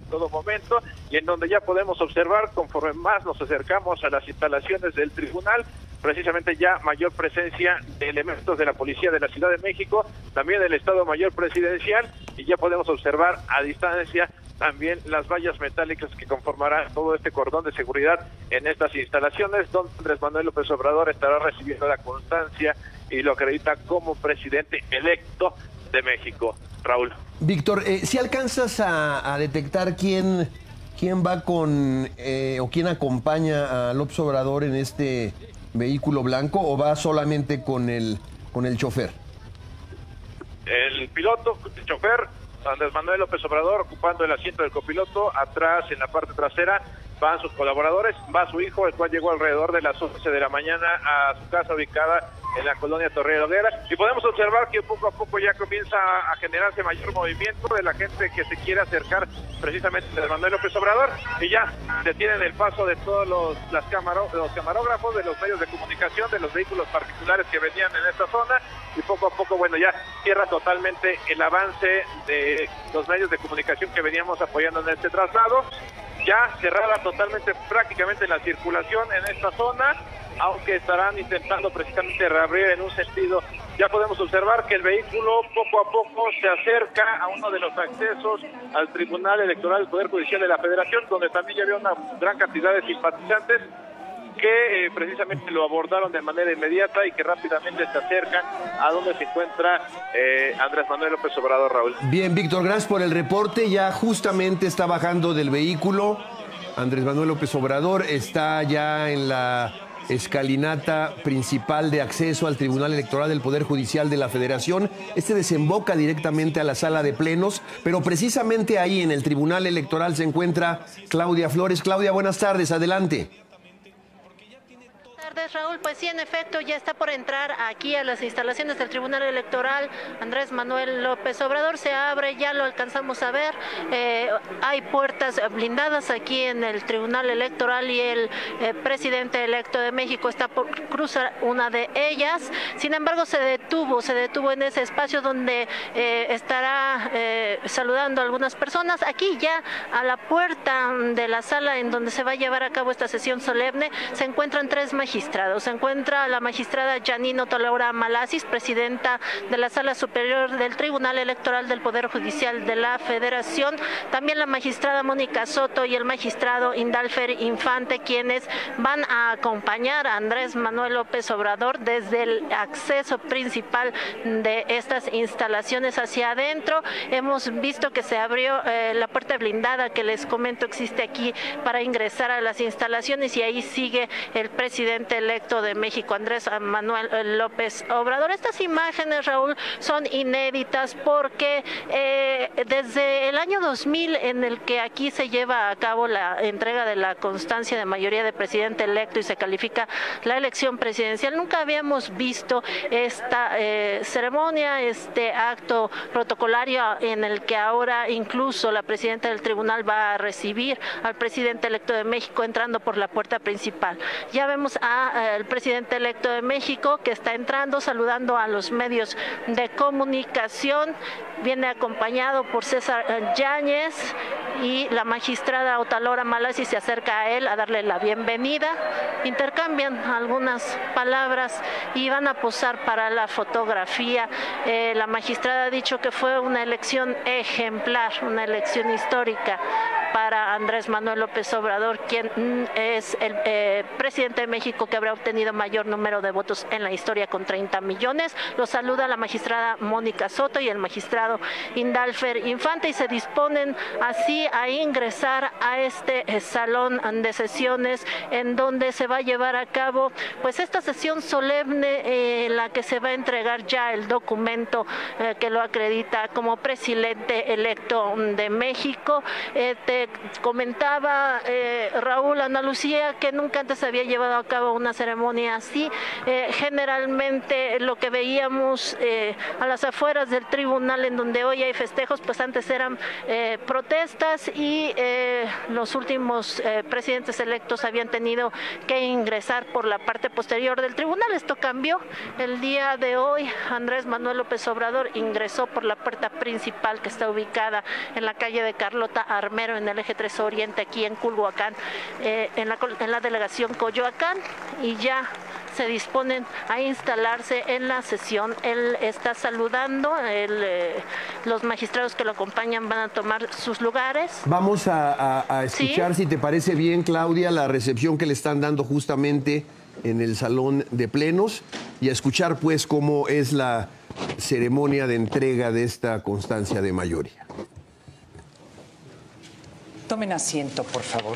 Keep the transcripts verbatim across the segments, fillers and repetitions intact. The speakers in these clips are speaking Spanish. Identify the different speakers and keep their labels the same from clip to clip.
Speaker 1: todo momento, y en donde ya podemos observar, conforme más nos acercamos a las instalaciones del tribunal, precisamente ya mayor presencia de elementos de la Policía de la Ciudad de México, también del Estado Mayor Presidencial, y ya podemos observar a distancia también las vallas metálicas que conformarán todo este cordón de seguridad en estas instalaciones, donde Andrés Manuel López Obrador estará recibiendo la constancia y lo acredita como presidente electo de México. Raúl.
Speaker 2: Víctor, eh, ¿si alcanzas a, a detectar quién, quién va con eh, o quién acompaña a López Obrador en este vehículo blanco, o va solamente con el, con el chofer?
Speaker 1: El piloto, el chofer, Andrés Manuel López Obrador, ocupando el asiento del copiloto. Atrás, en la parte trasera, van sus colaboradores, va su hijo, el cual llegó alrededor de las once de la mañana a su casa ubicada en la colonia Torre de Hoguera, y podemos observar que poco a poco ya comienza a generarse mayor movimiento de la gente que se quiere acercar precisamente a Andrés Manuel López Obrador, y ya detienen el paso de todos los, las camaro, los camarógrafos, de los medios de comunicación, de los vehículos particulares que venían en esta zona, y poco a poco, bueno, ya cierra totalmente el avance de los medios de comunicación que veníamos apoyando en este traslado. Ya cerrada totalmente prácticamente la circulación en esta zona, aunque estarán intentando precisamente reabrir en un sentido. Ya podemos observar que el vehículo poco a poco se acerca a uno de los accesos al Tribunal Electoral del Poder Judicial de la Federación, donde también ya había una gran cantidad de simpatizantes que eh, precisamente lo abordaron de manera inmediata y que rápidamente se acercan a donde se encuentra eh, Andrés Manuel López Obrador. Raúl.
Speaker 2: Bien, Víctor, gracias por el reporte. Ya justamente está bajando del vehículo Andrés Manuel López Obrador, está ya en la escalinata principal de acceso al Tribunal Electoral del Poder Judicial de la Federación. Este desemboca directamente a la sala de plenos, pero precisamente ahí en el Tribunal Electoral se encuentra Claudia Flores. Claudia, buenas tardes, adelante.
Speaker 3: Buenas tardes, Raúl. Pues sí, en efecto, ya está por entrar aquí a las instalaciones del Tribunal Electoral Andrés Manuel López Obrador. Se abre, ya lo alcanzamos a ver. Eh, hay puertas blindadas aquí en el Tribunal Electoral y el eh, presidente electo de México está por cruzar una de ellas. Sin embargo, se detuvo, se detuvo en ese espacio donde eh, estará eh, saludando a algunas personas. Aquí ya a la puerta de la sala en donde se va a llevar a cabo esta sesión solemne se encuentran tres magistrados. Se encuentra la magistrada Janine Ottolaura Malasis, presidenta de la Sala Superior del Tribunal Electoral del Poder Judicial de la Federación, también la magistrada Mónica Soto y el magistrado Indalfer Infante, quienes van a acompañar a Andrés Manuel López Obrador desde el acceso principal de estas instalaciones hacia adentro. Hemos visto que se abrió eh, la puerta blindada que les comento existe aquí para ingresar a las instalaciones, y ahí sigue el presidente electo de México, Andrés Manuel López Obrador. Estas imágenes, Raúl, son inéditas porque eh, desde el año dos mil, en el que aquí se lleva a cabo la entrega de la constancia de mayoría de presidente electo y se califica la elección presidencial, nunca habíamos visto esta eh, ceremonia, este acto protocolario en el que ahora incluso la presidenta del tribunal va a recibir al presidente electo de México entrando por la puerta principal. Ya vemos a el presidente electo de México que está entrando, saludando a los medios de comunicación. Viene acompañado por César Yáñez y la magistrada Ottolaura Malasis se acerca a él a darle la bienvenida. Intercambian algunas palabras y van a posar para la fotografía. Eh, la magistrada ha dicho que fue una elección ejemplar, una elección histórica para Andrés Manuel López Obrador, quien es el eh, presidente de México que habrá obtenido mayor número de votos en la historia con treinta millones. Lo saluda la magistrada Mónica Soto y el magistrado Indalfer Infante y se disponen así a ingresar a este eh, salón de sesiones en donde se va a llevar a cabo pues esta sesión solemne eh, en la que se va a entregar ya el documento eh, que lo acredita como presidente electo de México. Eh, te comentaba eh, Raúl, Ana Lucía, que nunca antes se había llevado a cabo una ceremonia así. Eh, generalmente lo que veíamos eh, a las afueras del tribunal, en donde hoy hay festejos, pues antes eran eh, protestas y eh, los últimos eh, presidentes electos habían tenido que ingresar por la parte posterior del tribunal. Esto cambió el día de hoy. Andrés Manuel López Obrador ingresó por la puerta principal que está ubicada en la calle de Carlota Armero en en el eje tres Oriente, aquí en Culhuacán, eh, en, la, en la delegación Coyoacán, y ya se disponen a instalarse en la sesión. Él está saludando, él, eh, los magistrados que lo acompañan van a tomar sus lugares.
Speaker 2: Vamos a, a, a escuchar, ¿sí? Si te parece bien, Claudia, la recepción que le están dando justamente en el salón de plenos, y a escuchar pues cómo es la ceremonia de entrega de esta constancia de mayoría.
Speaker 4: Tomen asiento, por favor.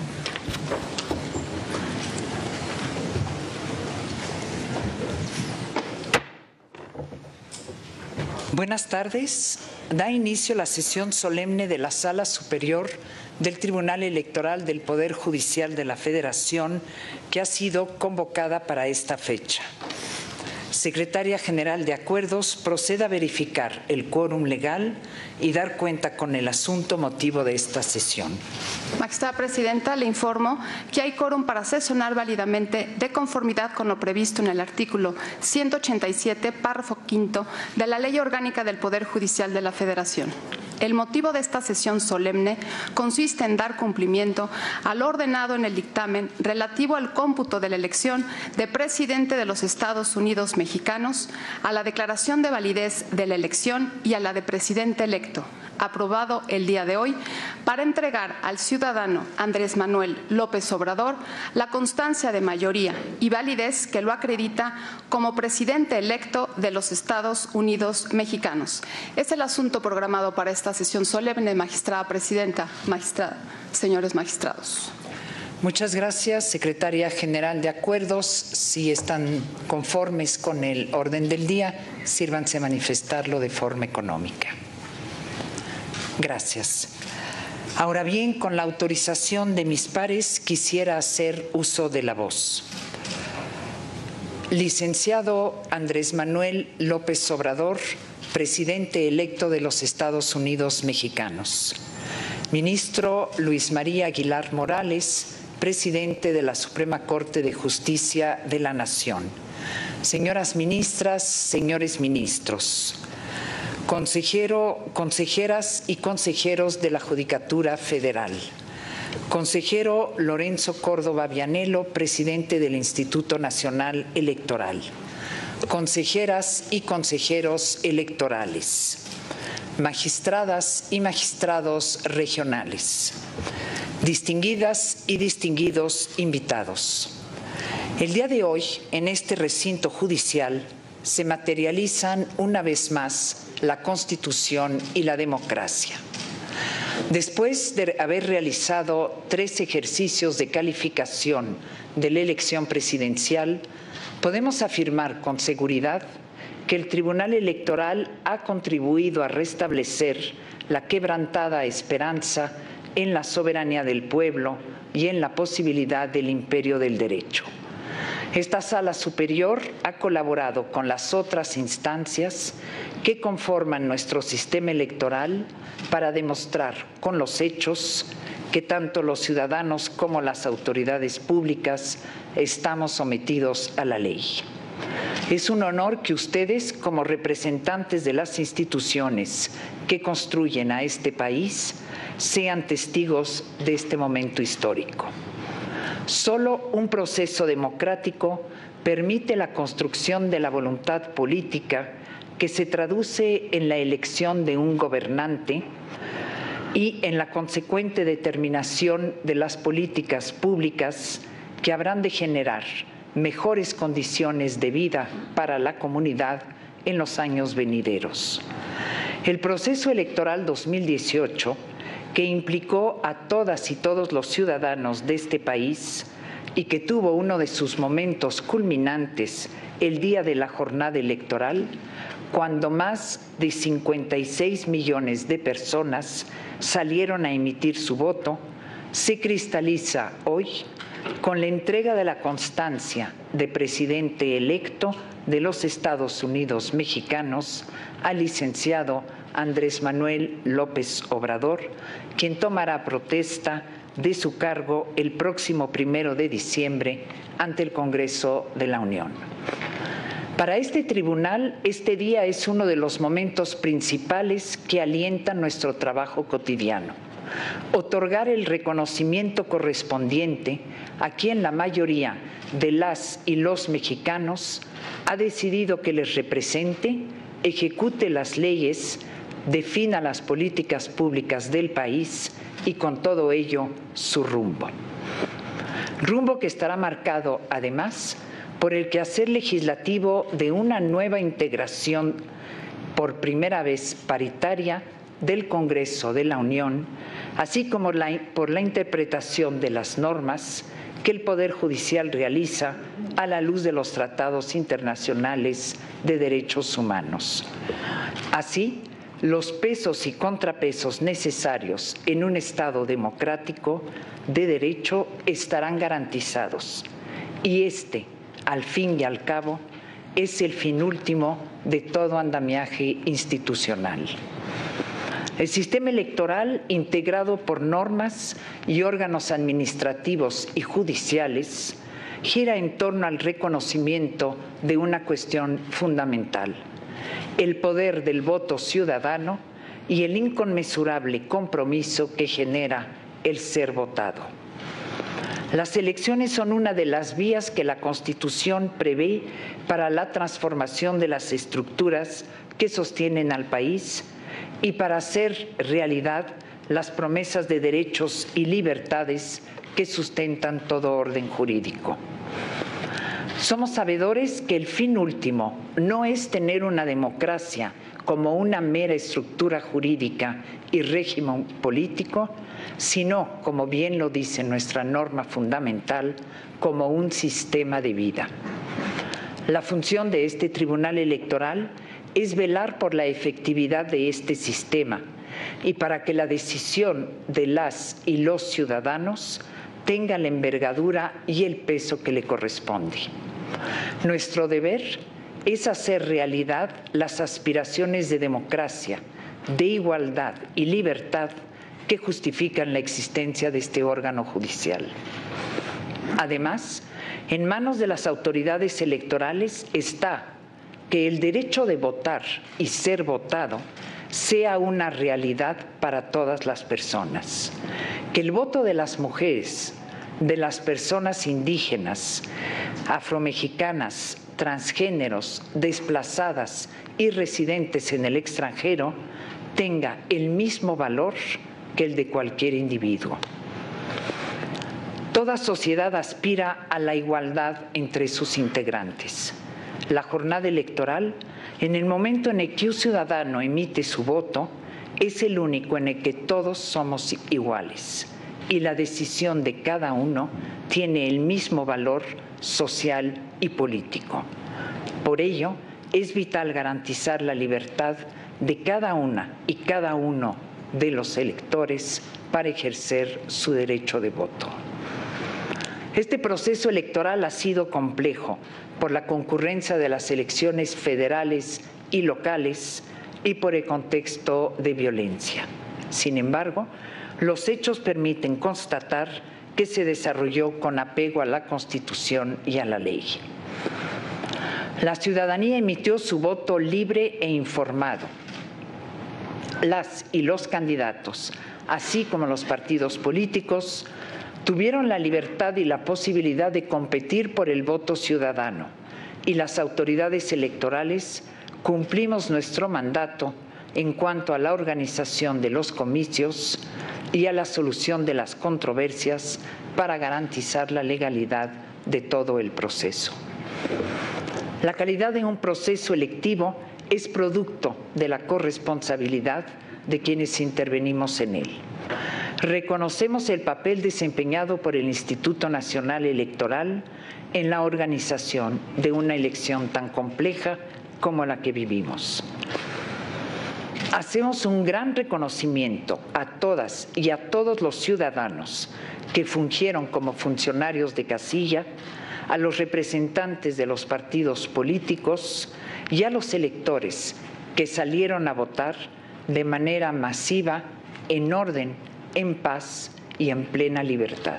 Speaker 4: Buenas tardes. Da inicio la sesión solemne de la Sala Superior del Tribunal Electoral del Poder Judicial de la Federación, que ha sido convocada para esta fecha. Secretaria General de Acuerdos, proceda a verificar el quórum legal y dar cuenta con el asunto motivo de esta sesión.
Speaker 5: Magistrada Presidenta, le informo que hay quórum para sesionar válidamente de conformidad con lo previsto en el artículo ciento ochenta y siete, párrafo quinto de la Ley Orgánica del Poder Judicial de la Federación. El motivo de esta sesión solemne consiste en dar cumplimiento al ordenado en el dictamen relativo al cómputo de la elección de presidente de los Estados Unidos mexicanos, a la declaración de validez de la elección y a la de presidente electo, aprobado el día de hoy, para entregar al ciudadano Andrés Manuel López Obrador la constancia de mayoría y validez que lo acredita como presidente electo de los Estados Unidos mexicanos. Es el asunto programado para esta sesión solemne, magistrada presidenta, magistrada, señores magistrados.
Speaker 4: Muchas gracias, Secretaria General de Acuerdos. Si están conformes con el orden del día, sírvanse a manifestarlo de forma económica. Gracias. Ahora bien, con la autorización de mis pares, quisiera hacer uso de la voz. Licenciado Andrés Manuel López Obrador, presidente electo de los Estados Unidos mexicanos. Ministro Luis María Aguilar Morales, presidente de la Suprema Corte de Justicia de la Nación. Señoras ministras, señores ministros. Consejero, consejeras y consejeros de la Judicatura Federal. Consejero Lorenzo Córdoba Vianello, presidente del Instituto Nacional Electoral. Consejeras y consejeros electorales. Magistradas y magistrados regionales. Distinguidas y distinguidos invitados. El día de hoy, en este recinto judicial, se materializan una vez más la Constitución y la democracia. Después de haber realizado tres ejercicios de calificación de la elección presidencial, podemos afirmar con seguridad que el Tribunal Electoral ha contribuido a restablecer la quebrantada esperanza en la soberanía del pueblo y en la posibilidad del imperio del derecho. Esta Sala Superior ha colaborado con las otras instancias que conforman nuestro sistema electoral para demostrar con los hechos que tanto los ciudadanos como las autoridades públicas estamos sometidos a la ley. Es un honor que ustedes, como representantes de las instituciones que construyen a este país, sean testigos de este momento histórico. Solo un proceso democrático permite la construcción de la voluntad política que se traduce en la elección de un gobernante y en la consecuente determinación de las políticas públicas que habrán de generar mejores condiciones de vida para la comunidad en los años venideros. El proceso electoral dos mil dieciocho, que implicó a todas y todos los ciudadanos de este país y que tuvo uno de sus momentos culminantes el día de la jornada electoral, cuando más de cincuenta y seis millones de personas salieron a emitir su voto, se cristaliza hoy con la entrega de la constancia de presidente electo de los Estados Unidos mexicanos al licenciado Andrés Manuel López Obrador, quien tomará protesta de su cargo el próximo primero de diciembre ante el Congreso de la Unión. Para este tribunal, este día es uno de los momentos principales que alientan nuestro trabajo cotidiano. otorgar el reconocimiento correspondiente a quien la mayoría de las y los mexicanos ha decidido que les represente, ejecute las leyes, defina las políticas públicas del país y con todo ello su rumbo. Rumbo que estará marcado, además, por el quehacer legislativo de una nueva integración por primera vez paritaria del Congreso de la Unión, así como la, por la interpretación de las normas que el Poder Judicial realiza a la luz de los tratados internacionales de derechos humanos. Así, los pesos y contrapesos necesarios en un Estado democrático de derecho estarán garantizados. Y este, al fin y al cabo, es el fin último de todo andamiaje institucional. El sistema electoral, integrado por normas y órganos administrativos y judiciales, gira en torno al reconocimiento de una cuestión fundamental: el poder del voto ciudadano y el inconmensurable compromiso que genera el ser votado. Las elecciones son una de las vías que la Constitución prevé para la transformación de las estructuras que sostienen al país y para hacer realidad las promesas de derechos y libertades que sustentan todo orden jurídico. Somos sabedores que el fin último no es tener una democracia como una mera estructura jurídica y régimen político, sino, como bien lo dice nuestra norma fundamental, como un sistema de vida. La función de este Tribunal Electoral es velar por la efectividad de este sistema y para que la decisión de las y los ciudadanos tenga la envergadura y el peso que le corresponde. Nuestro deber es hacer realidad las aspiraciones de democracia, de igualdad y libertad que justifican la existencia de este órgano judicial. Además, en manos de las autoridades electorales está que el derecho de votar y ser votado sea una realidad para todas las personas, que el voto de las mujeres, de las personas indígenas, afromexicanas, transgéneros, desplazadas y residentes en el extranjero tenga el mismo valor que el de cualquier individuo. Toda sociedad aspira a la igualdad entre sus integrantes. La jornada electoral, en el momento en el que un ciudadano emite su voto, es el único en el que todos somos iguales y la decisión de cada uno tiene el mismo valor social y político. Por ello, es vital garantizar la libertad de cada una y cada uno de los electores para ejercer su derecho de voto. Este proceso electoral ha sido complejo por la concurrencia de las elecciones federales y locales y por el contexto de violencia. Sin embargo, los hechos permiten constatar que se desarrolló con apego a la Constitución y a la ley. La ciudadanía emitió su voto libre e informado. Las y los candidatos, así como los partidos políticos, tuvieron la libertad y la posibilidad de competir por el voto ciudadano, y las autoridades electorales cumplimos nuestro mandato en cuanto a la organización de los comicios y a la solución de las controversias para garantizar la legalidad de todo el proceso. La calidad de un proceso electivo es producto de la corresponsabilidad de quienes intervenimos en él. Reconocemos el papel desempeñado por el Instituto Nacional Electoral en la organización de una elección tan compleja como la que vivimos. Hacemos un gran reconocimiento a todas y a todos los ciudadanos que fungieron como funcionarios de casilla, a los representantes de los partidos políticos y a los electores que salieron a votar de manera masiva, en orden, en paz y en plena libertad.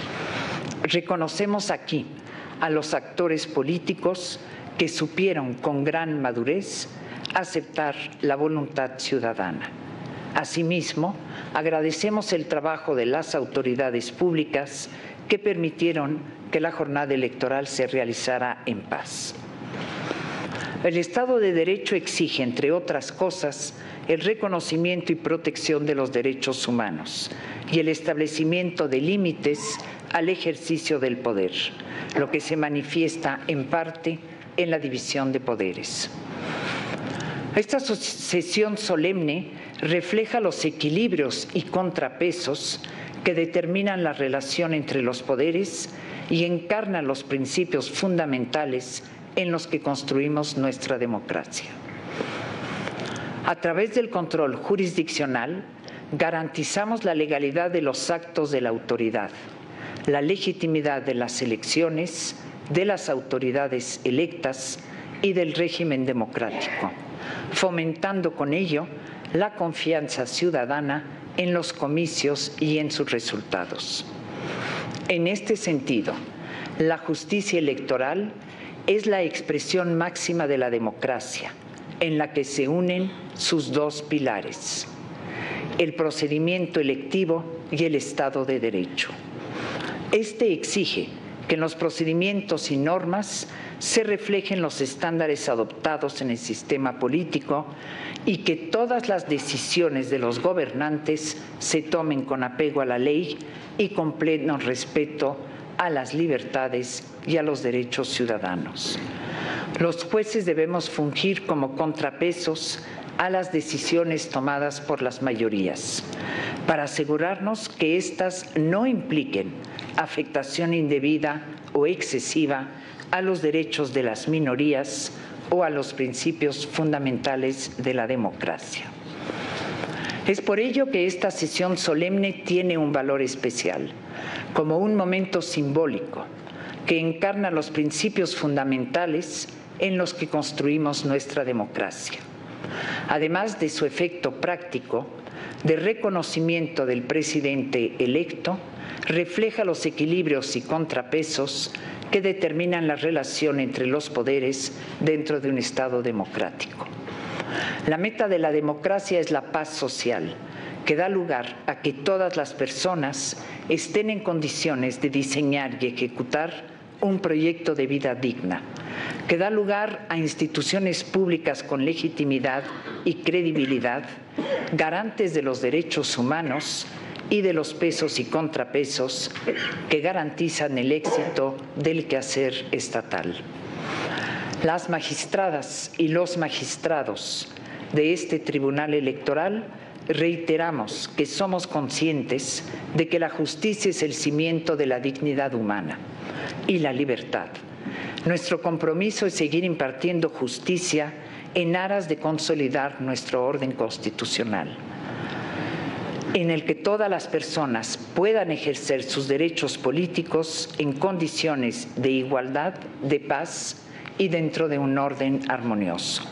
Speaker 4: Reconocemos aquí a los actores políticos que supieron con gran madurez aceptar la voluntad ciudadana. Asimismo, agradecemos el trabajo de las autoridades públicas que permitieron que la jornada electoral se realizara en paz. El Estado de Derecho exige, entre otras cosas, el reconocimiento y protección de los derechos humanos y el establecimiento de límites al ejercicio del poder, lo que se manifiesta en parte en la división de poderes. Esta sesión solemne refleja los equilibrios y contrapesos que determinan la relación entre los poderes y encarna los principios fundamentales en los que construimos nuestra democracia. A través del control jurisdiccional, garantizamos la legalidad de los actos de la autoridad, la legitimidad de las elecciones, de las autoridades electas y del régimen democrático, fomentando con ello la confianza ciudadana en los comicios y en sus resultados. En este sentido, la justicia electoral es la expresión máxima de la democracia, en la que se unen sus dos pilares: el procedimiento electivo y el Estado de Derecho. Este exige que en los procedimientos y normas se reflejen los estándares adoptados en el sistema político y que todas las decisiones de los gobernantes se tomen con apego a la ley y con pleno respeto a las libertades y a los derechos ciudadanos. Los jueces debemos fungir como contrapesos a las decisiones tomadas por las mayorías, para asegurarnos que éstas no impliquen afectación indebida o excesiva a los derechos de las minorías o a los principios fundamentales de la democracia. Es por ello que esta sesión solemne tiene un valor especial, como un momento simbólico que encarna los principios fundamentales en los que construimos nuestra democracia. Además de su efecto práctico de reconocimiento del presidente electo, refleja los equilibrios y contrapesos que determinan la relación entre los poderes dentro de un Estado democrático. La meta de la democracia es la paz social, que da lugar a que todas las personas estén en condiciones de diseñar y ejecutar un proyecto de vida digna, que da lugar a instituciones públicas con legitimidad y credibilidad, garantes de los derechos humanos y de los pesos y contrapesos que garantizan el éxito del quehacer estatal. Las magistradas y los magistrados de este Tribunal Electoral reiteramos que somos conscientes de que la justicia es el cimiento de la dignidad humana y la libertad. Nuestro compromiso es seguir impartiendo justicia en aras de consolidar nuestro orden constitucional, en el que todas las personas puedan ejercer sus derechos políticos en condiciones de igualdad, de paz y dentro de un orden armonioso.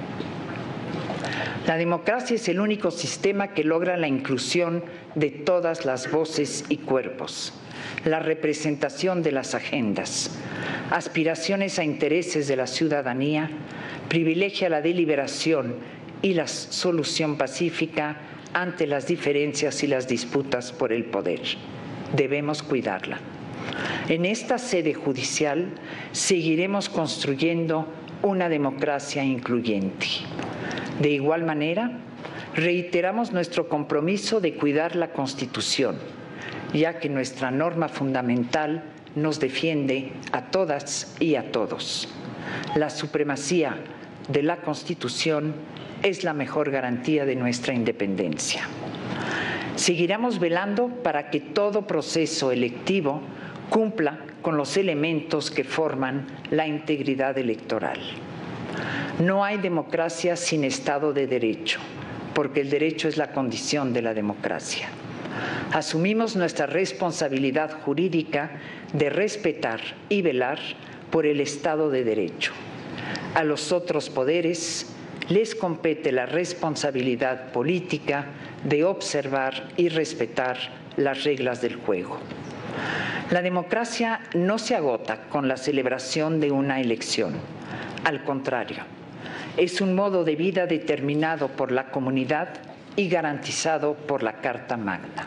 Speaker 4: La democracia es el único sistema que logra la inclusión de todas las voces y cuerpos, la representación de las agendas, aspiraciones a intereses de la ciudadanía, privilegia la deliberación y la solución pacífica ante las diferencias y las disputas por el poder. Debemos cuidarla. En esta sede judicial seguiremos construyendo una democracia incluyente. De igual manera, reiteramos nuestro compromiso de cuidar la Constitución, ya que nuestra norma fundamental nos defiende a todas y a todos. La supremacía de la Constitución es la mejor garantía de nuestra independencia. Seguiremos velando para que todo proceso electivo cumpla con los elementos que forman la integridad electoral. No hay democracia sin Estado de Derecho, porque el derecho es la condición de la democracia. Asumimos nuestra responsabilidad jurídica de respetar y velar por el Estado de Derecho. A los otros poderes les compete la responsabilidad política de observar y respetar las reglas del juego. La democracia no se agota con la celebración de una elección. Al contrario, es un modo de vida determinado por la comunidad y garantizado por la Carta Magna.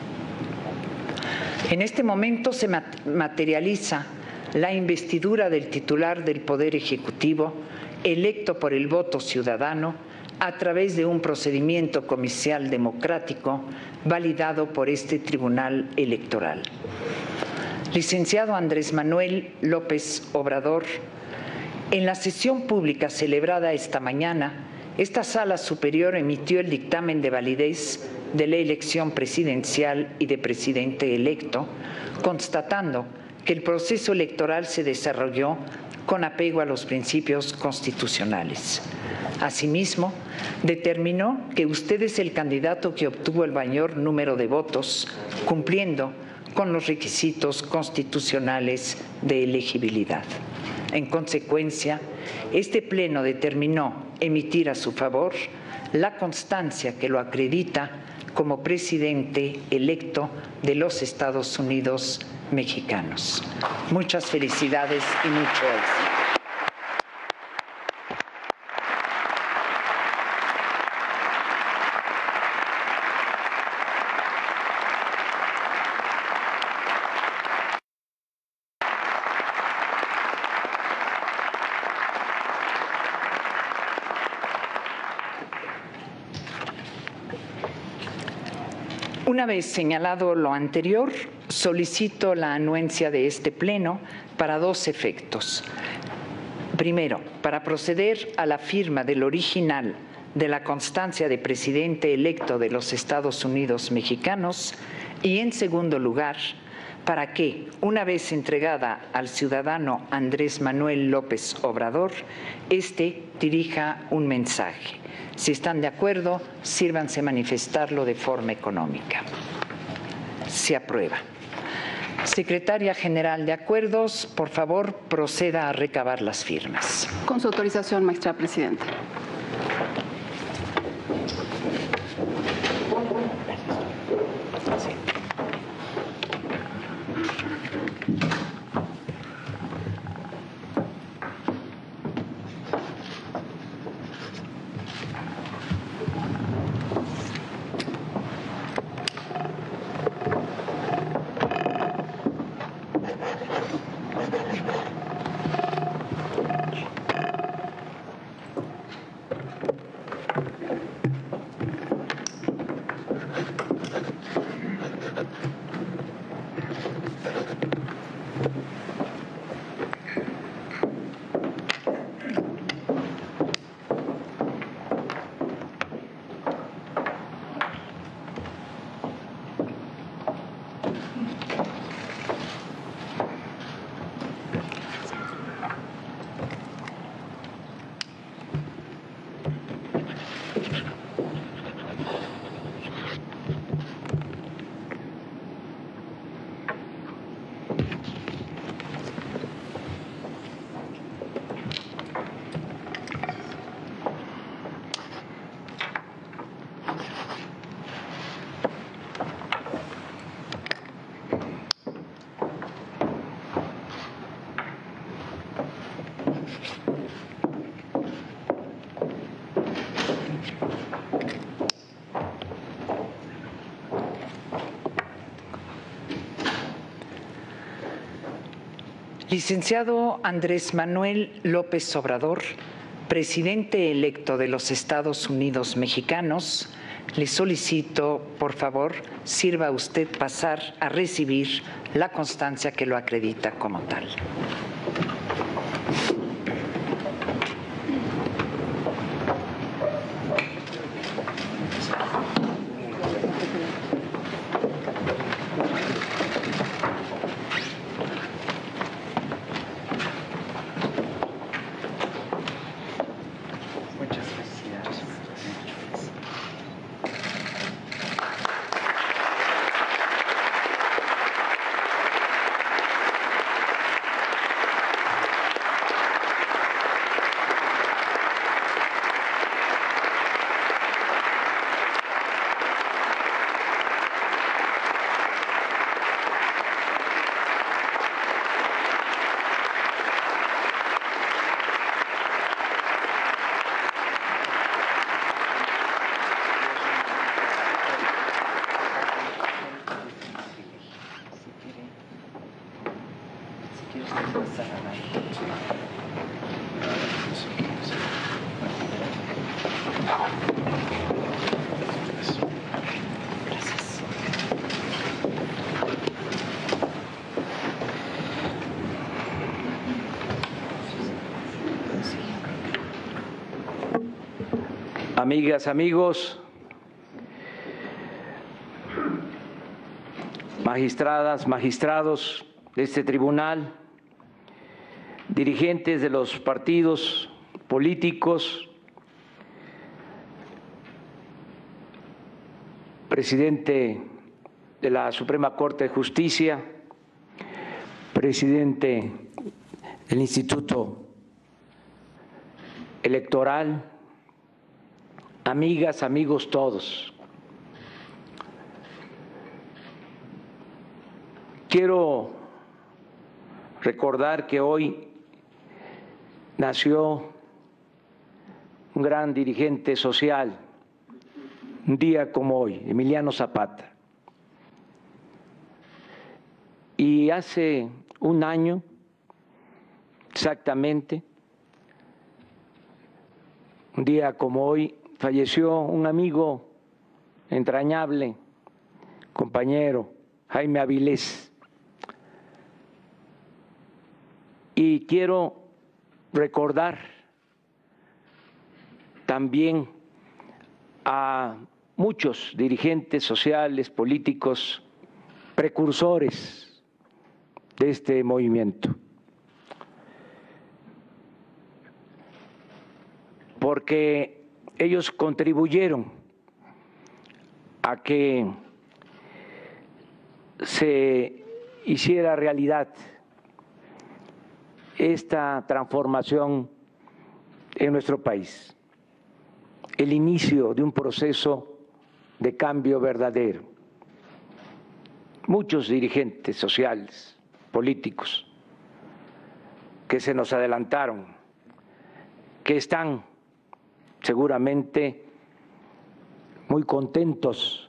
Speaker 4: En este momento se materializa la investidura del titular del Poder Ejecutivo, electo por el voto ciudadano a través de un procedimiento comicial democrático validado por este Tribunal Electoral. Licenciado Andrés Manuel López Obrador, en la sesión pública celebrada esta mañana, esta Sala Superior emitió el dictamen de validez de la elección presidencial y de presidente electo, constatando que el proceso electoral se desarrolló con apego a los principios constitucionales. Asimismo, determinó que usted es el candidato que obtuvo el mayor número de votos, cumpliendo con los requisitos constitucionales de elegibilidad. En consecuencia, este Pleno determinó emitir a su favor la constancia que lo acredita como presidente electo de los Estados Unidos mexicanos. Muchas felicidades y mucho éxito. Una vez señalado lo anterior, solicito la anuencia de este Pleno para dos efectos. Primero, para proceder a la firma del original de la constancia de presidente electo de los Estados Unidos mexicanos y, en segundo lugar, para que, una vez entregada al ciudadano Andrés Manuel López Obrador, éste dirija un mensaje. Si están de acuerdo, sírvanse manifestarlo de forma económica. Se aprueba. Secretaria General de Acuerdos, por favor, proceda a recabar las firmas.
Speaker 5: Con su autorización, magistrada presidenta.
Speaker 4: Licenciado Andrés Manuel López Obrador, presidente electo de los Estados Unidos mexicanos, le solicito, por favor, sirva usted pasar a recibir la constancia que lo acredita como tal.
Speaker 6: Amigas, amigos, magistradas, magistrados de este tribunal, dirigentes de los partidos políticos, presidente de la Suprema Corte de Justicia, presidente del Instituto Electoral, amigas, amigos todos. Quiero recordar que hoy nació un gran dirigente social, un día como hoy, Emiliano Zapata. Y hace un año, exactamente, un día como hoy, falleció un amigo entrañable, compañero, Jaime Avilés. Y quiero recordar también a muchos dirigentes sociales, políticos, precursores de este movimiento, porque ellos contribuyeron a que se hiciera realidad esta transformación en nuestro país, el inicio de un proceso de cambio verdadero. Muchos dirigentes sociales, políticos, que se nos adelantaron, que están seguramente muy contentos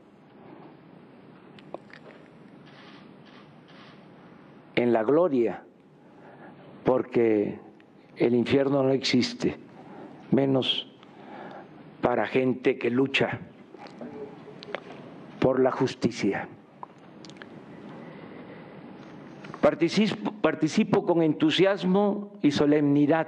Speaker 6: en la gloria, porque el infierno no existe, menos para gente que lucha por la justicia. Participo, participo con entusiasmo y solemnidad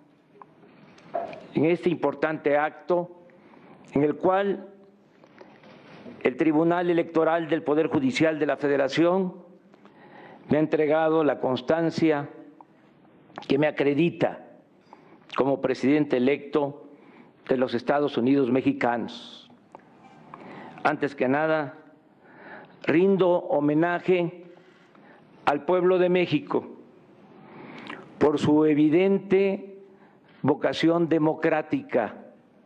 Speaker 6: en este importante acto en el cual el Tribunal Electoral del Poder Judicial de la Federación me ha entregado la constancia que me acredita como presidente electo de los Estados Unidos mexicanos. Antes que nada, rindo homenaje al pueblo de México por su evidente vocación democrática.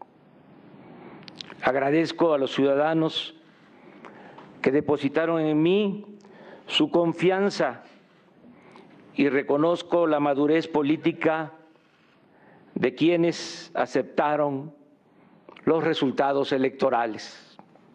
Speaker 6: Agradezco a los ciudadanos que depositaron en mí su confianza y reconozco la madurez política de quienes aceptaron los resultados electorales.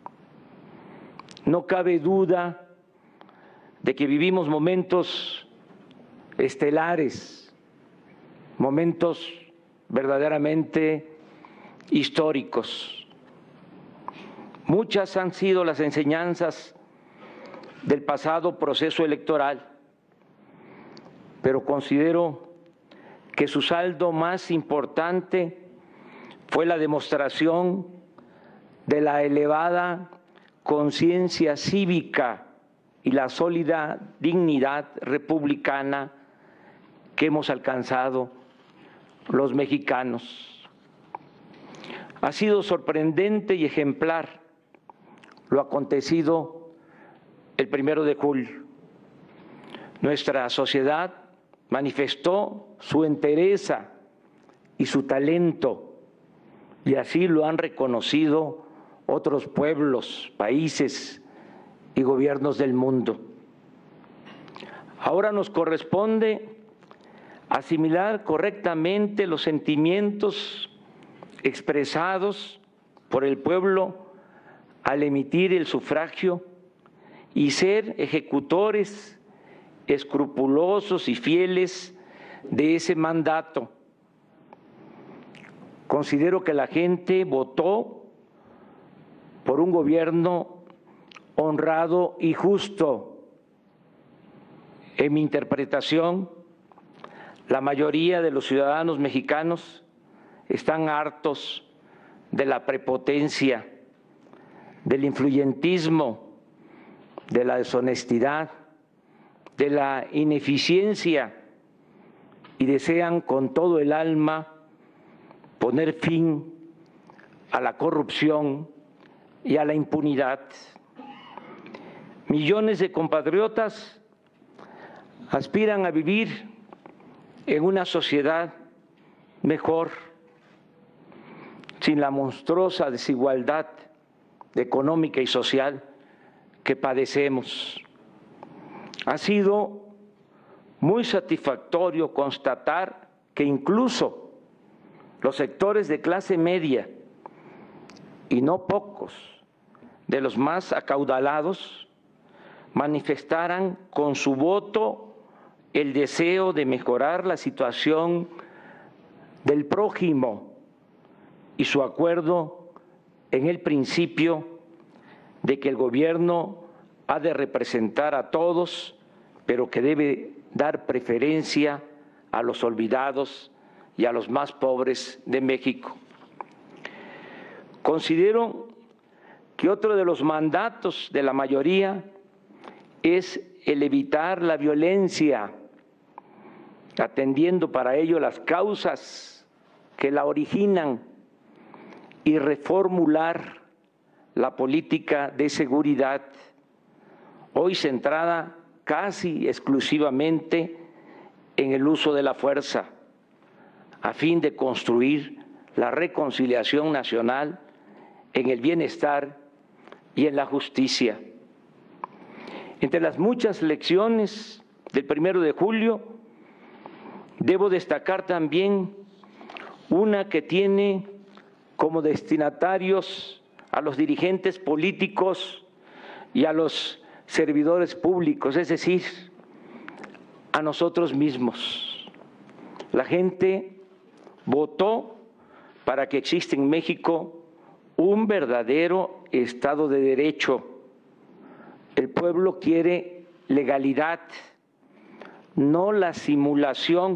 Speaker 6: No cabe duda de que vivimos momentos estelares, momentos verdaderamente históricos. Muchas han sido las enseñanzas del pasado proceso electoral, pero considero que su saldo más importante fue la demostración de la elevada conciencia cívica y la sólida dignidad republicana que hemos alcanzado los mexicanos. Ha sido sorprendente y ejemplar lo acontecido el primero de julio. Nuestra sociedad manifestó su entereza y su talento, y así lo han reconocido otros pueblos, países y gobiernos del mundo. Ahora nos corresponde asimilar correctamente los sentimientos expresados por el pueblo al emitir el sufragio y ser ejecutores escrupulosos y fieles de ese mandato. Considero que la gente votó por un gobierno honrado y justo. En mi interpretación, la mayoría de los ciudadanos mexicanos están hartos de la prepotencia, del influyentismo, de la deshonestidad, de la ineficiencia y desean con todo el alma poner fin a la corrupción y a la impunidad. Millones de compatriotas aspiran a vivir en una sociedad mejor, sin la monstruosa desigualdad económica y social que padecemos. Ha sido muy satisfactorio constatar que incluso los sectores de clase media, y no pocos, de los más acaudalados, manifestaran con su voto el deseo de mejorar la situación del prójimo y su acuerdo en el principio de que el gobierno ha de representar a todos, pero que debe dar preferencia a los olvidados y a los más pobres de México. Considero que otro de los mandatos de la mayoría es el evitar la violencia, atendiendo para ello las causas que la originan y reformular la política de seguridad, hoy centrada casi exclusivamente en el uso de la fuerza, a fin de construir la reconciliación nacional en el bienestar y en la justicia. Entre las muchas lecciones del primero de julio, debo destacar también una que tiene como destinatarios a los dirigentes políticos y a los servidores públicos, es decir, a nosotros mismos. La gente votó para que exista en México un verdadero Estado de Derecho. El pueblo quiere legalidad, no la simulación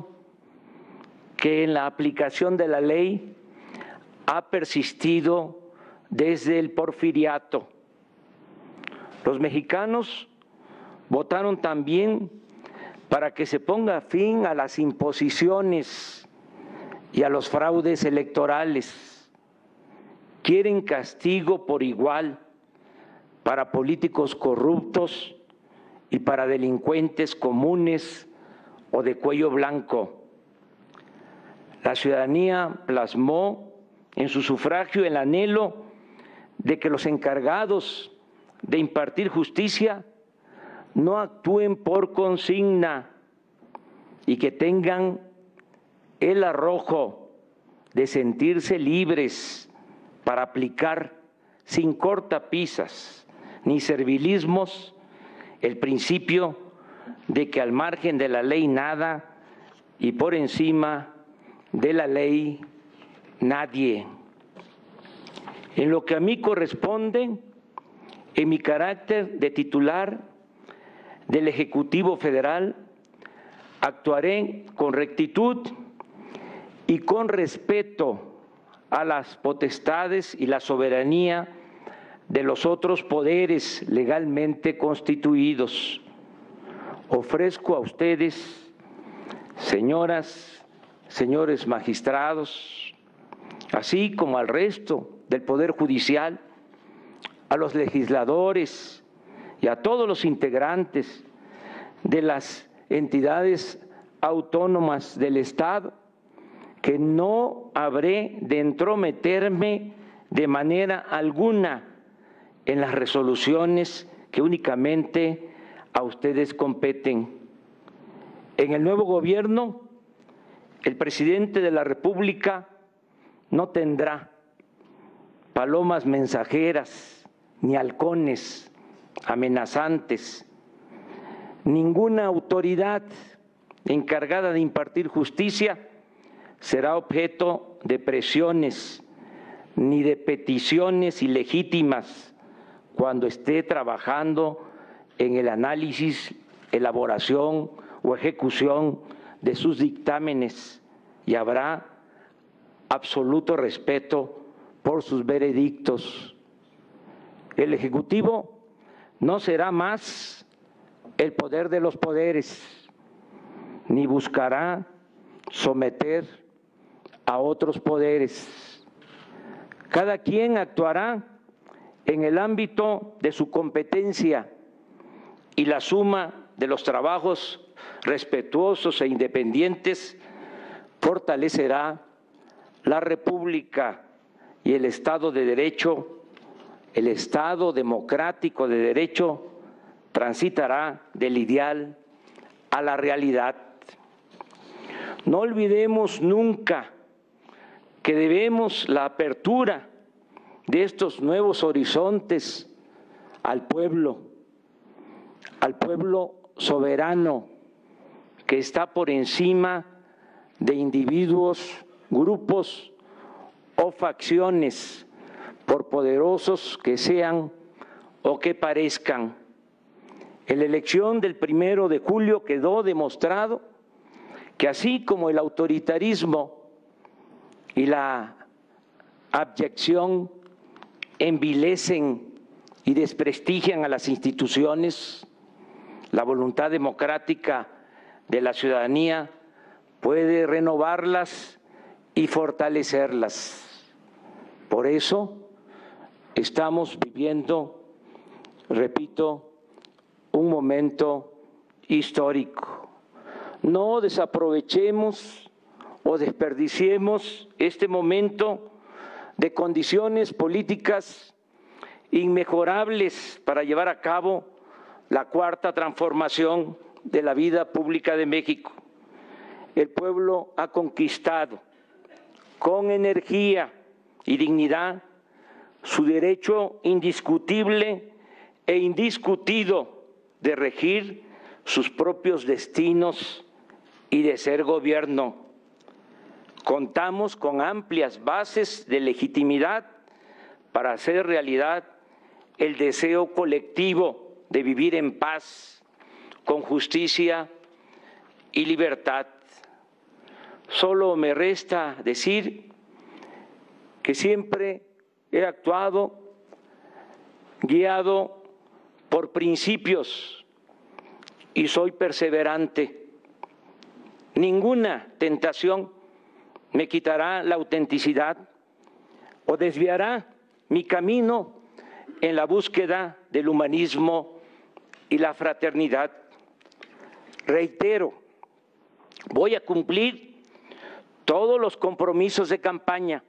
Speaker 6: que en la aplicación de la ley ha persistido desde el porfiriato. Los mexicanos votaron también para que se ponga fin a las imposiciones y a los fraudes electorales. Quieren castigo por igual para políticos corruptos y para delincuentes comunes o de cuello blanco. La ciudadanía plasmó en su sufragio el anhelo de que los encargados de impartir justicia no actúen por consigna y que tengan el arrojo de sentirse libres para aplicar sin cortapisas ni servilismos el principio de que al margen de la ley nada y por encima de la ley nadie. En lo que a mí corresponde, en mi carácter de titular del Ejecutivo Federal, actuaré con rectitud y con respeto a las potestades y la soberanía de los otros poderes legalmente constituidos. Ofrezco a ustedes, señoras, señores magistrados, así como al resto del Poder Judicial, a los legisladores y a todos los integrantes de las entidades autónomas del Estado, que no habré de entrometerme de manera alguna en las resoluciones que únicamente a ustedes competen. En el nuevo gobierno, el presidente de la República no tendrá palomas mensajeras ni halcones amenazantes, Ninguna autoridad encargada de impartir justicia será objeto de presiones ni de peticiones ilegítimas cuando esté trabajando en el análisis, elaboración o ejecución de sus dictámenes, y habrá absoluto respeto por sus veredictos. El Ejecutivo no será más el poder de los poderes, ni buscará someter a otros poderes. Cada quien actuará en el ámbito de su competencia, y la suma de los trabajos respetuosos e independientes fortalecerá la República y el Estado de Derecho. El Estado democrático de Derecho transitará del ideal a la realidad. No olvidemos nunca que debemos la apertura de estos nuevos horizontes al pueblo, al pueblo soberano que está por encima de individuos, grupos o facciones, por poderosos que sean o que parezcan. En la elección del primero de julio quedó demostrado que así como el autoritarismo y la abyección envilecen y desprestigian a las instituciones, la voluntad democrática de la ciudadanía puede renovarlas y fortalecerlas. Por eso estamos viviendo, repito, un momento histórico. No desaprovechemos o desperdiciemos este momento de condiciones políticas inmejorables para llevar a cabo la cuarta transformación de la vida pública de México. El pueblo ha conquistado con energía y dignidad su derecho indiscutible e indiscutido de regir sus propios destinos y de ser gobierno. Contamos con amplias bases de legitimidad para hacer realidad el deseo colectivo de vivir en paz, con justicia y libertad. Solo me resta decir que siempre he actuado guiado por principios y soy perseverante. Ninguna tentación me quitará la autenticidad o desviará mi camino en la búsqueda del humanismo y la fraternidad. Reitero, voy a cumplir todos los compromisos de campaña.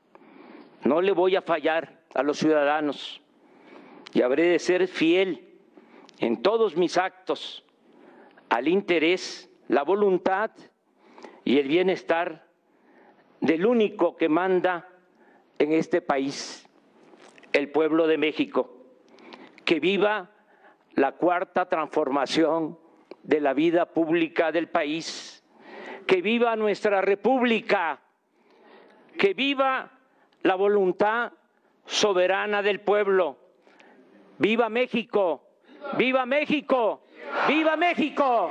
Speaker 6: No le voy a fallar a los ciudadanos y habré de ser fiel en todos mis actos al interés, la voluntad y el bienestar del único que manda en este país, el pueblo de México. Que viva la cuarta transformación de la vida pública del país. Que viva nuestra República. Que viva la voluntad soberana del pueblo. ¡Viva México! ¡Viva México! ¡Viva México!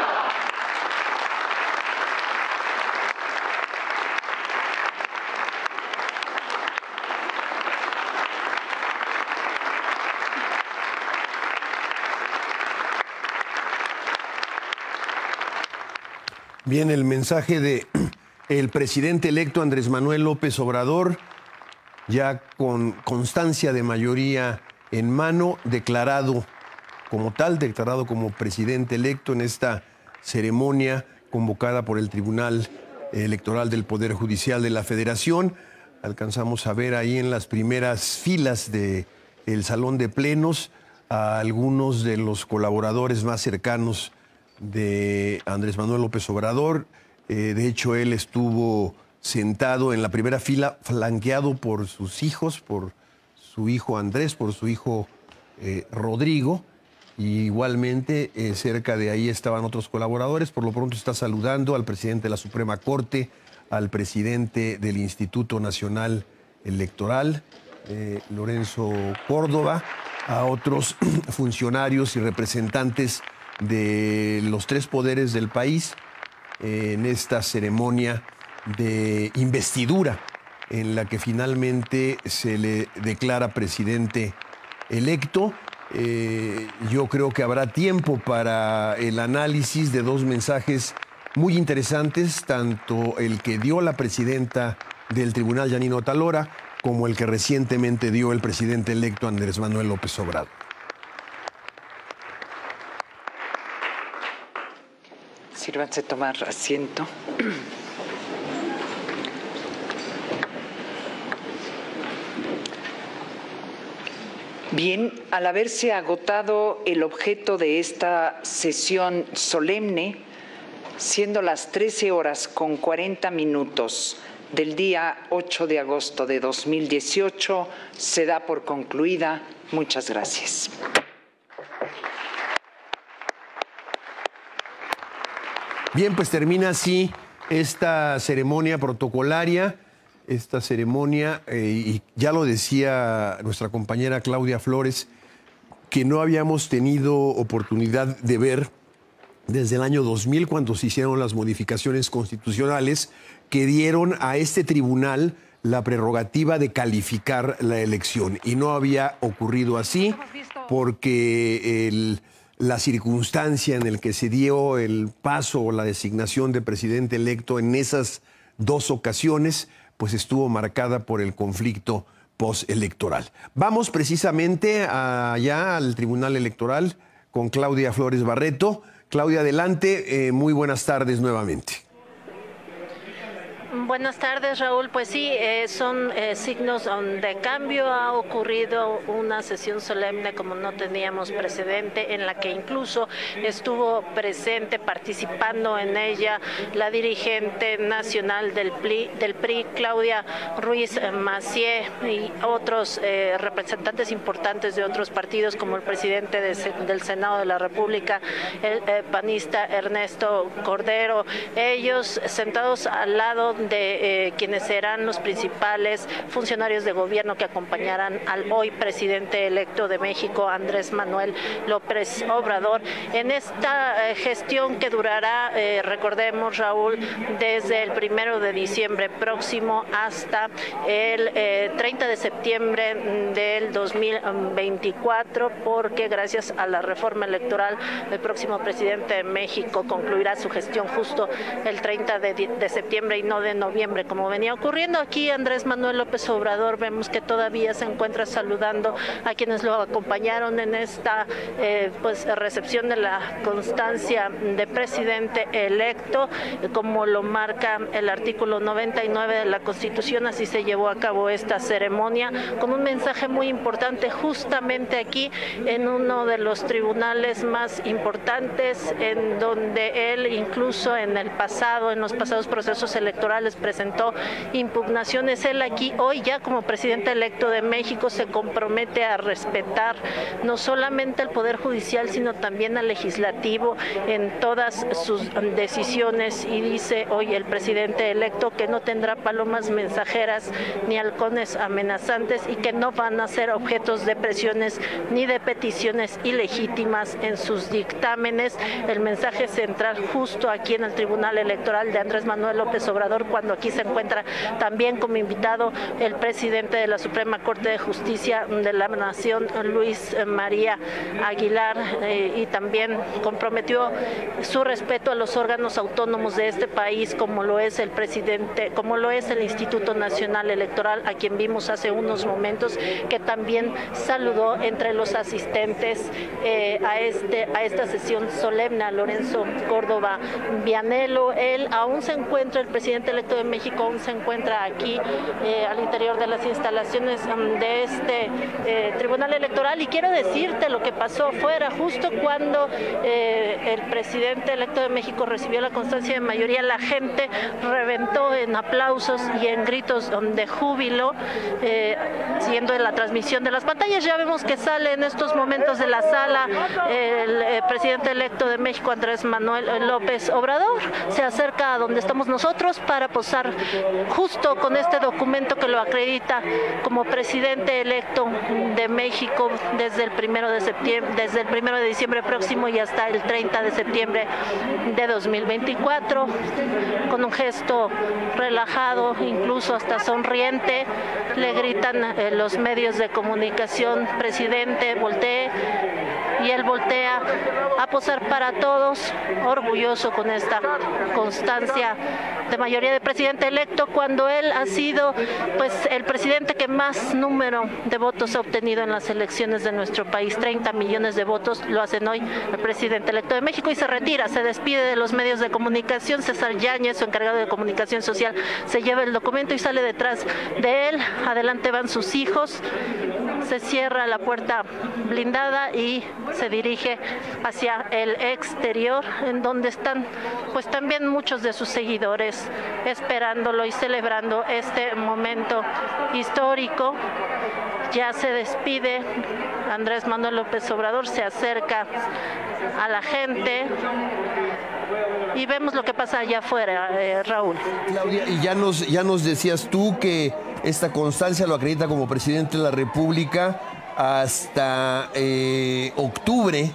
Speaker 2: Bien, el mensaje de el presidente electo Andrés Manuel López Obrador, ya con constancia de mayoría en mano, declarado como tal, declarado como presidente electo en esta ceremonia convocada por el Tribunal Electoral del Poder Judicial de la Federación. Alcanzamos a ver ahí en las primeras filas del Salón de Plenos a algunos de los colaboradores más cercanos de Andrés Manuel López Obrador. Eh, de hecho, él estuvo sentado en la primera fila, flanqueado por sus hijos, por su hijo Andrés, por su hijo eh, Rodrigo, Y igualmente, eh, cerca de ahí estaban otros colaboradores. Por lo pronto está saludando al presidente de la Suprema Corte, al presidente del Instituto Nacional Electoral, eh, Lorenzo Córdoba, a otros funcionarios y representantes de los tres poderes del país eh, en esta ceremonia de investidura en la que finalmente se le declara presidente electo. Eh, yo creo que habrá tiempo para el análisis de dos mensajes muy interesantes, tanto el que dio la presidenta del Tribunal, Yanine Otalora, como el que recientemente dio el presidente electo Andrés Manuel López Obrador.
Speaker 4: Sírvanse tomar asiento. Bien, al haberse agotado el objeto de esta sesión solemne, siendo las trece horas con cuarenta minutos del día ocho de agosto de dos mil dieciocho, se da por concluida. Muchas gracias.
Speaker 2: Bien, pues termina así esta ceremonia protocolaria, esta ceremonia, eh, y ya lo decía nuestra compañera Claudia Flores, que no habíamos tenido oportunidad de ver desde el año dos mil, cuando se hicieron las modificaciones constitucionales que dieron a este tribunal la prerrogativa de calificar la elección. Y no había ocurrido así porque el... la circunstancia en la que se dio el paso o la designación de presidente electo en esas dos ocasiones, pues estuvo marcada por el conflicto postelectoral. Vamos precisamente allá al Tribunal Electoral con Claudia Flores Barreto. Claudia, adelante. Eh, muy buenas tardes nuevamente.
Speaker 3: Buenas tardes, Raúl. Pues sí, eh, son eh, signos de cambio. Ha ocurrido una sesión solemne como no teníamos precedente, en la que incluso estuvo presente, participando en ella, la dirigente nacional del P R I, del P R I Claudia Ruiz Massieu, y otros eh, representantes importantes de otros partidos, como el presidente de, del Senado de la República, el eh, panista Ernesto Cordero. Ellos sentados al lado de eh, quienes serán los principales funcionarios de gobierno que acompañarán al hoy presidente electo de México, Andrés Manuel López Obrador, en esta eh, gestión que durará, eh, recordemos, Raúl, desde el primero de diciembre próximo hasta el eh, treinta de septiembre del dos mil veinticuatro, porque gracias a la reforma electoral el próximo presidente de México concluirá su gestión justo el treinta de, de septiembre y no de noviembre, como venía ocurriendo. Aquí Andrés Manuel López Obrador vemos que todavía se encuentra saludando a quienes lo acompañaron en esta eh, pues recepción de la constancia de presidente electo, como lo marca el artículo noventa y nueve de la Constitución. Así se llevó a cabo esta ceremonia con un mensaje muy importante, justamente aquí en uno de los tribunales más importantes, en donde él incluso en el pasado, en los pasados procesos electorales, presentó impugnaciones. Él aquí hoy, ya como presidente electo de México, se compromete a respetar no solamente al Poder Judicial, sino también al Legislativo en todas sus decisiones, y dice hoy el presidente electo que no tendrá palomas mensajeras ni halcones amenazantes, y que no van a ser objetos de presiones ni de peticiones ilegítimas en sus dictámenes. El mensaje central justo aquí en el Tribunal Electoral de Andrés Manuel López Obrador, cuando aquí se encuentra también como invitado el presidente de la Suprema Corte de Justicia de la Nación, Luis María Aguilar, eh, y también comprometió su respeto a los órganos autónomos de este país, como lo es el presidente, como lo es el Instituto Nacional Electoral, a quien vimos hace unos momentos, que también saludó entre los asistentes eh, a, este, a esta sesión solemne a Lorenzo Córdoba Vianello. Él aún se encuentra, el presidente electo de México aún se encuentra aquí eh, al interior de las instalaciones um, de este eh, Tribunal Electoral. Y quiero decirte lo que pasó fuera, justo cuando eh, el presidente electo de México recibió la constancia de mayoría, la gente reventó en aplausos y en gritos de júbilo, eh, siguiendo en la transmisión de las pantallas. Ya vemos que sale en estos momentos de la sala el eh, presidente electo de México, Andrés Manuel López Obrador. Se acerca a donde estamos nosotros para posar justo con este documento que lo acredita como presidente electo de México desde el primero de septiembre, desde el primero de diciembre próximo y hasta el treinta de septiembre de dos mil veinticuatro, con un gesto relajado, incluso hasta sonriente. Le gritan eh, los medios de comunicación: presidente, voltee. Y él voltea a posar para todos, orgulloso con esta constancia de mayoría de presidente electo, cuando él ha sido pues el presidente que más número de votos ha obtenido en las elecciones de nuestro país. treinta millones de votos lo hacen hoy el presidente electo de México, y se retira, se despide de los medios de comunicación. César Yáñez, su encargado de comunicación social, se lleva el documento y sale detrás de él. Adelante van sus hijos, se cierra la puerta blindada y se dirige hacia el exterior, en donde están pues también muchos de sus seguidores esperándolo y celebrando este momento histórico. Ya se despide Andrés Manuel López Obrador, se acerca a la gente y vemos lo que pasa allá afuera, eh, Raúl.
Speaker 2: Claudia, y ya nos, ya nos decías tú que esta constancia lo acredita como presidente de la República hasta eh, octubre,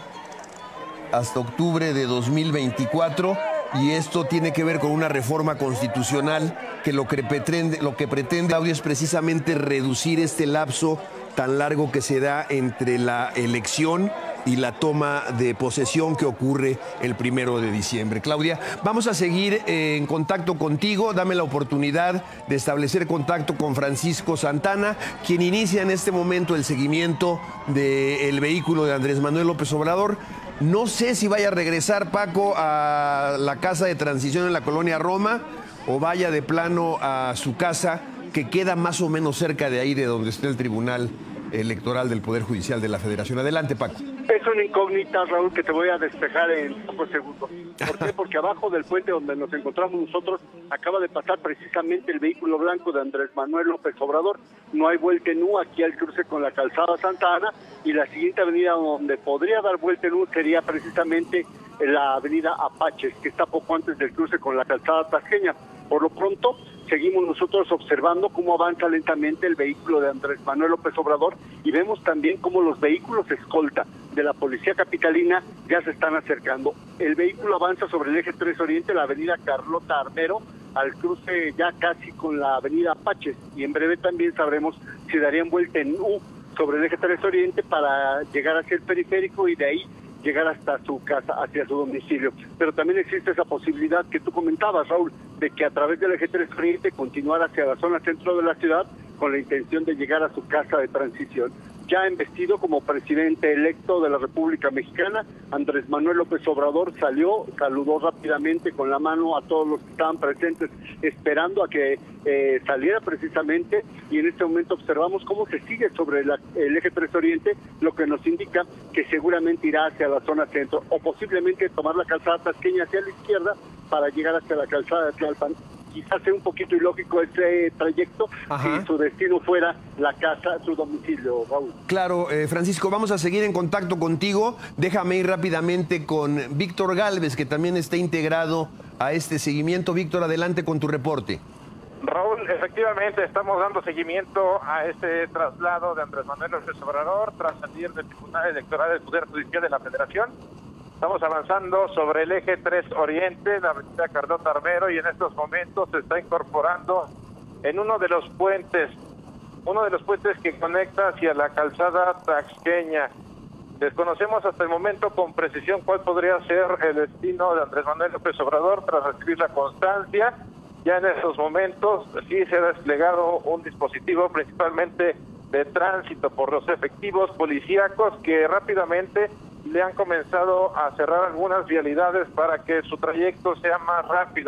Speaker 2: hasta octubre de dos mil veinticuatro, y esto tiene que ver con una reforma constitucional que lo que pretende, lo que pretende, Claudia, es precisamente reducir este lapso tan largo que se da entre la elección y la toma de posesión que ocurre el primero de diciembre. Claudia, vamos a seguir eh, en contacto contigo. Dame la oportunidad de establecer contacto con Francisco Santana, quien inicia en este momento el seguimiento del vehículo de Andrés Manuel López Obrador. No sé si vaya a regresar, Paco, a la casa de transición en la colonia Roma, o vaya de plano a su casa, que queda más o menos cerca de ahí, de donde está el Tribunal Electoral del Poder Judicial de la Federación. Adelante, Paco.
Speaker 7: Es una incógnita, Raúl, que te voy a despejar en pocos segundos. ¿Por qué? Porque abajo del puente donde nos encontramos nosotros acaba de pasar precisamente el vehículo blanco de Andrés Manuel López Obrador. No hay vuelta en U aquí al cruce con la calzada Santa Ana, y la siguiente avenida donde podría dar vuelta en U sería precisamente la avenida Apaches, que está poco antes del cruce con la calzada Tasqueña. Por lo pronto, seguimos nosotros observando cómo avanza lentamente el vehículo de Andrés Manuel López Obrador, y vemos también cómo los vehículos escolta de la Policía Capitalina ya se están acercando. El vehículo avanza sobre el eje tres Oriente, la avenida Carlota Armero, al cruce ya casi con la avenida Apaches, y en breve también sabremos si darían vuelta en U sobre el eje tres Oriente para llegar hacia el periférico y de ahí llegar hasta su casa, hacia su domicilio. Pero también existe esa posibilidad que tú comentabas, Raúl, de que a través del eje tres Oriente continuar hacia la zona centro de la ciudad con la intención de llegar a su casa de transición. Ya investido como presidente electo de la República Mexicana, Andrés Manuel López Obrador salió, saludó rápidamente con la mano a todos los que estaban presentes, esperando a que eh, saliera precisamente, y en este momento observamos cómo se sigue sobre la, el eje tres Oriente, lo que nos indica que seguramente irá hacia la zona centro, o posiblemente tomar la calzada Tasqueña hacia la izquierda para llegar hacia la calzada de Tlalpan. Quizás sea un poquito ilógico ese trayecto. Ajá. Si su destino fuera la casa, su domicilio, Raúl.
Speaker 2: Claro, eh, Francisco, vamos a seguir en contacto contigo. Déjame ir rápidamente con Víctor Gálvez, que también está integrado a este seguimiento. Víctor, adelante con tu reporte.
Speaker 1: Raúl, efectivamente estamos dando seguimiento a este traslado de Andrés Manuel López Obrador tras salir del Tribunal Electoral del Poder Judicial de la Federación. Estamos avanzando sobre el eje tres Oriente, la avenida Carlota Armero, y en estos momentos se está incorporando en uno de los puentes, uno de los puentes que conecta hacia la calzada Tasqueña. Desconocemos hasta el momento con precisión cuál podría ser el destino de Andrés Manuel López Obrador tras recibir la constancia. Ya en estos momentos sí se ha desplegado un dispositivo principalmente de tránsito por los efectivos policíacos que rápidamente le han comenzado a cerrar algunas vialidades para que su trayecto sea más rápido.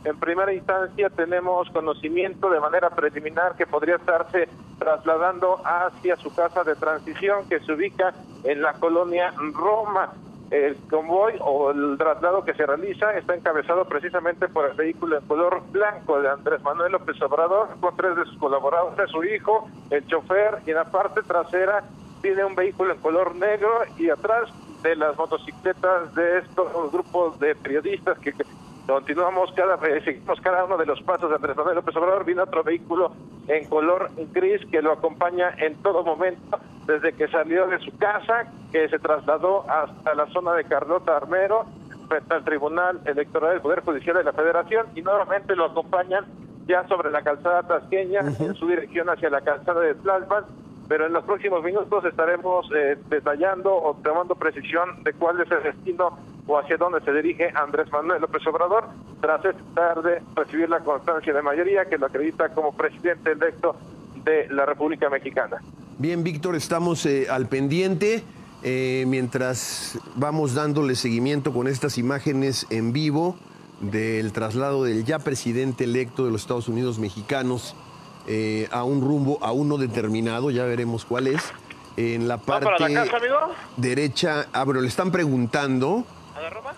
Speaker 1: En primera instancia tenemos conocimiento de manera preliminar que podría estarse trasladando hacia su casa de transición, que se ubica en la colonia Roma. El convoy o el traslado que se realiza está encabezado precisamente por el vehículo en color blanco de Andrés Manuel López Obrador, con tres de sus colaboradores, su hijo, el chofer, y en la parte trasera tiene un vehículo en color negro, y atrás de las motocicletas de estos grupos de periodistas que continuamos cada vez, seguimos cada uno de los pasos de Andrés Manuel López Obrador, viene otro vehículo en color gris que lo acompaña en todo momento, desde que salió de su casa, que se trasladó hasta la zona de Carlota Armero, frente al Tribunal Electoral del Poder Judicial de la Federación, y nuevamente lo acompañan ya sobre la calzada tasqueña, uh-huh. en su dirección hacia la calzada de Tlalpan, pero en los próximos minutos estaremos eh, detallando o tomando precisión de cuál es el destino o hacia dónde se dirige Andrés Manuel López Obrador, tras esta tarde recibir la constancia de mayoría que lo acredita como presidente electo de la República Mexicana.
Speaker 2: Bien, Víctor, estamos eh, al pendiente, eh, mientras vamos dándole seguimiento con estas imágenes en vivo del traslado del ya presidente electo de los Estados Unidos mexicanos eh, a un rumbo aún no determinado, ya veremos cuál es. En la parte
Speaker 1: ¿Va para la casa, amigo?
Speaker 2: derecha, ah, pero le están preguntando.
Speaker 1: ¿A la Roma?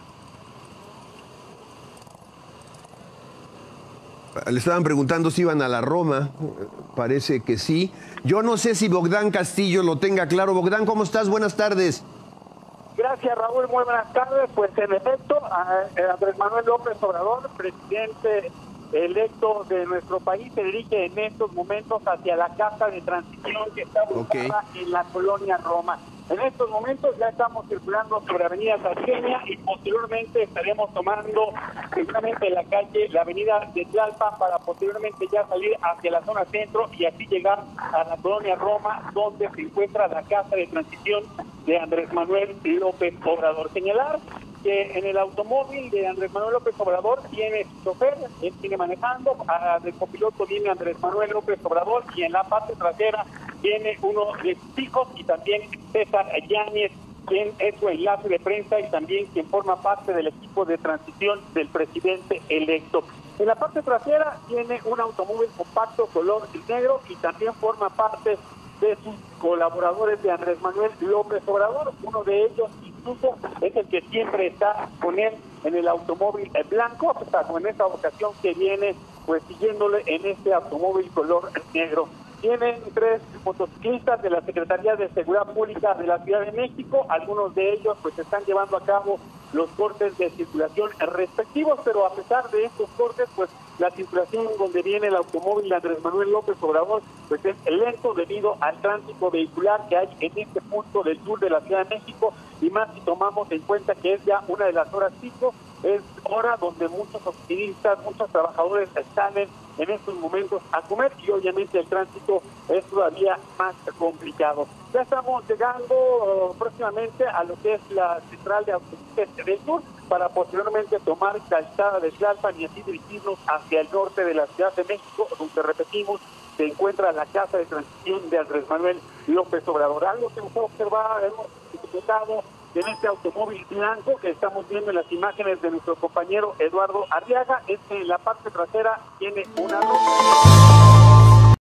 Speaker 2: Le estaban preguntando si iban a la Roma, parece que sí. Yo no sé si Bogdán Castillo lo tenga claro. Bogdán, ¿cómo estás? Buenas tardes.
Speaker 8: Gracias, Raúl, muy buenas tardes. Pues en efecto, Andrés Manuel López Obrador, presidente electo de nuestro país, se dirige en estos momentos hacia la casa de transición que está ubicada okay. en la colonia Roma. En estos momentos ya estamos circulando sobre Avenida Tasqueña y posteriormente estaremos tomando precisamente la calle, la avenida de Tlalpan, para posteriormente ya salir hacia la zona centro y así llegar a la colonia Roma, donde se encuentra la casa de transición de Andrés Manuel López Obrador. Señalar que en el automóvil de Andrés Manuel López Obrador tiene su chofer, él viene manejando, a, del copiloto viene Andrés Manuel López Obrador, y en la parte trasera tiene uno de sus hijos y también César Yáñez, quien es su enlace de prensa y también quien forma parte del equipo de transición del presidente electo. En la parte trasera tiene un automóvil compacto color negro y también forma parte de sus colaboradores de Andrés Manuel López Obrador. Uno de ellos incluso es el que siempre está con él en el automóvil blanco, o sea, en esta ocasión que viene pues siguiéndole en este automóvil color negro. Tienen tres motociclistas de la Secretaría de Seguridad Pública de la Ciudad de México. Algunos de ellos pues están llevando a cabo los cortes de circulación respectivos, pero a pesar de estos cortes, pues la circulación donde viene el automóvil de Andrés Manuel López Obrador pues es lento debido al tránsito vehicular que hay en este punto del sur de la Ciudad de México, y más si tomamos en cuenta que es ya una de las horas pico, es hora donde muchos oficinistas, muchos trabajadores salen en estos momentos a comer, y obviamente el tránsito es todavía más complicado. Ya estamos llegando uh, próximamente a lo que es la central de autobuses del sur, para posteriormente tomar calzada de Tlalpan y así dirigirnos hacia el norte de la Ciudad de México, donde repetimos se encuentra la casa de transición de Andrés Manuel López Obrador. Algo que hemos observado, hemos disfrutado en este automóvil blanco que estamos viendo en las imágenes de nuestro compañero Eduardo Arriaga, es que en la parte trasera tiene una...